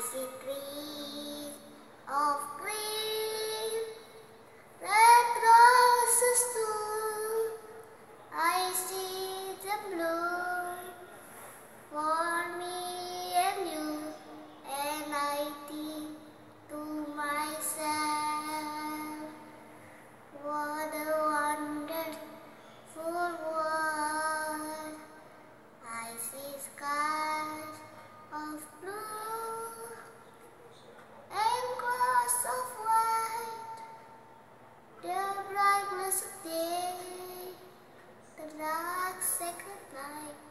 see trees of green, red roses too. I see them bloom for me and you, and I think to myself, what a wonderful world. I see skies of blue and clouds of white, the brightness of day, the dark sacred night.